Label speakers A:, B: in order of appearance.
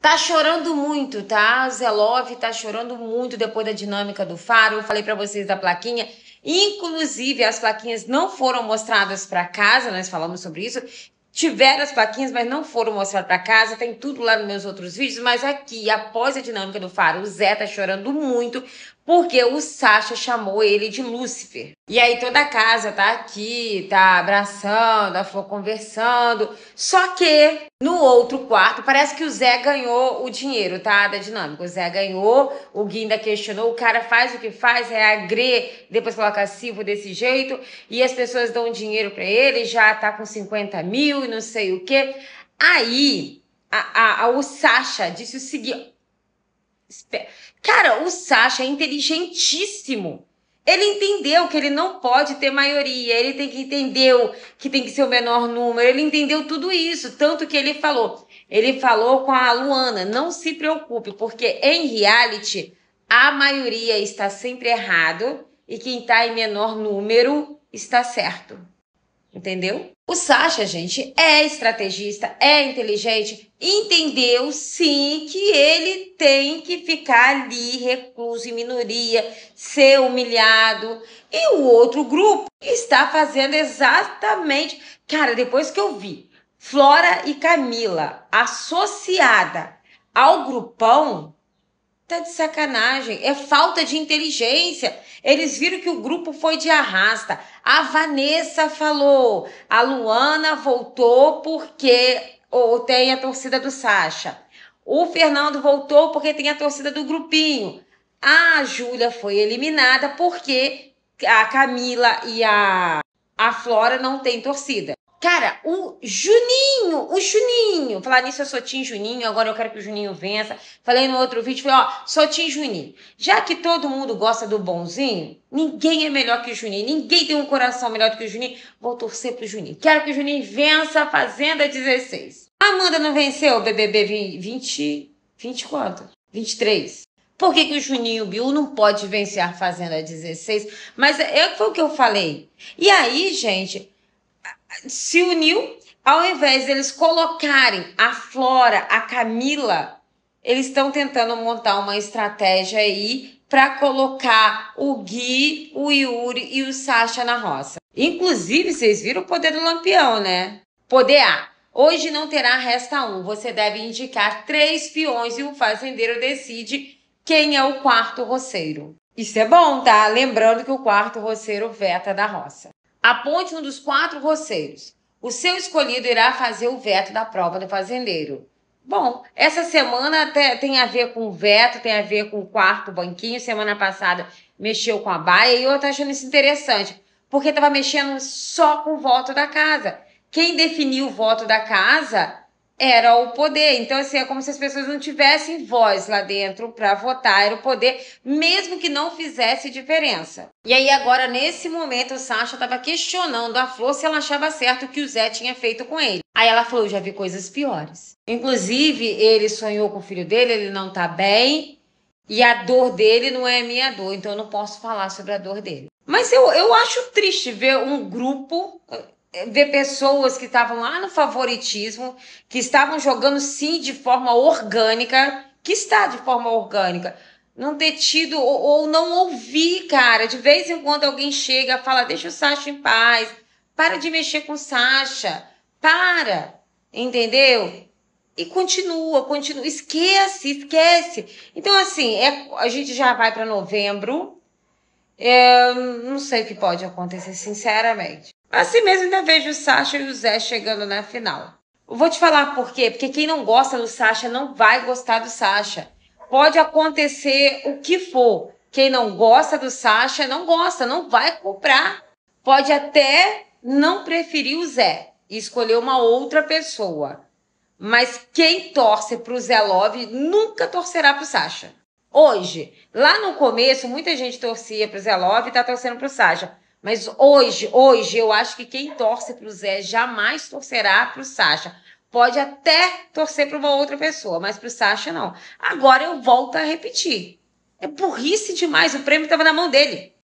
A: Tá chorando muito, tá? O Zé Love tá chorando muito depois da dinâmica do Faro. Eu falei pra vocês da plaquinha. Inclusive, as plaquinhas não foram mostradas pra casa, nós falamos sobre isso. Tiveram as plaquinhas, mas não foram mostradas pra casa. Tem tudo lá nos meus outros vídeos. Mas aqui, após a dinâmica do Faro, o Zé tá chorando muito porque o Sasha chamou ele de Lúcifer. E aí toda a casa tá aqui, tá abraçando, a Flor conversando. Só que no outro quarto, parece que o Zé ganhou o dinheiro, tá? Da dinâmica. O Zé ganhou, o Gui ainda questionou, o cara faz o que faz, é agrê, depois coloca Silvio desse jeito, e as pessoas dão dinheiro pra ele, já tá com 50 mil e não sei o quê. Aí, o Sasha disse o seguinte... Cara, o Sasha é inteligentíssimo. Ele entendeu que ele não pode ter maioria, ele tem que entender que tem que ser o menor número, ele entendeu tudo isso, tanto que ele falou com a Luana, não se preocupe, porque em reality a maioria está sempre errado e quem está em menor número está certo. Entendeu? O Sasha, gente, é estrategista, é inteligente, entendeu sim que ele tem que ficar ali recluso em minoria, ser humilhado. E o outro grupo está fazendo exatamente... Cara, depois que eu vi Flora e Camila associada ao grupão, tá de sacanagem, é falta de inteligência. Eles viram que o grupo foi de arrasta. A Vanessa falou, a Luana voltou porque tem a torcida do Sasha. O Fernando voltou porque tem a torcida do grupinho. A Júlia foi eliminada porque a Camila e a Flora não tem torcida. Cara, o Juninho, falar nisso, eu sou Tim Juninho, agora eu quero que o Juninho vença. Falei no outro vídeo, falei, sou Tim Juninho. Já que todo mundo gosta do bonzinho, ninguém é melhor que o Juninho, ninguém tem um coração melhor do que o Juninho, vou torcer pro Juninho. Quero que o Juninho vença a Fazenda 16. A Amanda não venceu o BBB 20 quanto? 23. Por que o Juninho Bill não pode vencer a Fazenda 16? Mas foi o que eu falei. E aí, gente... se uniu, ao invés deles colocarem a Flora, a Camila, eles estão tentando montar uma estratégia aí para colocar o Gui, o Yuri e o Sasha na roça. Inclusive, vocês viram o poder do Lampião, né? Poder A. Hoje não terá resta um. Você deve indicar 3 peões e o fazendeiro decide quem é o quarto roceiro. Isso é bom, tá? Lembrando que o quarto roceiro veta da roça. Aponte um dos 4 roceiros. O seu escolhido irá fazer o veto da prova do fazendeiro. Bom, essa semana até tem a ver com o veto, tem a ver com o quarto banquinho. Semana passada mexeu com a baia e eu tô achando isso interessante, porque estava mexendo só com o voto da casa. Quem definiu o voto da casa era o poder. Então, assim, é como se as pessoas não tivessem voz lá dentro para votar. Era o poder, mesmo que não fizesse diferença. E aí, agora, nesse momento, o Sasha estava questionando a Flor se ela achava certo o que o Zé tinha feito com ele. Aí ela falou, já vi coisas piores. Inclusive, ele sonhou com o filho dele, ele não tá bem. E a dor dele não é minha dor, então eu não posso falar sobre a dor dele. Mas eu acho triste ver um grupo... ver pessoas que estavam lá no favoritismo, que estavam jogando sim de forma orgânica, que está de forma orgânica, não ter tido ou não ouvir, cara. De vez em quando alguém chega e fala, deixa o Sasha em paz, para de mexer com o Sasha, para, entendeu? E continua, esquece. Então, assim, a gente já vai para novembro, não sei o que pode acontecer, sinceramente. Assim mesmo ainda vejo o Sasha e o Zé chegando na final. Eu vou te falar por quê. Porque quem não gosta do Sasha não vai gostar do Sasha. Pode acontecer o que for. Quem não gosta do Sasha não gosta, não vai comprar. Pode até não preferir o Zé e escolher uma outra pessoa. Mas quem torce pro Zé Love nunca torcerá pro Sasha. Hoje, lá no começo, muita gente torcia pro Zé Love e tá torcendo pro Sasha. Mas hoje eu acho que quem torce pro Zé jamais torcerá pro Sasha. Pode até torcer para uma outra pessoa, mas pro Sasha não. Agora eu volto a repetir. É burrice demais, o prêmio estava na mão dele.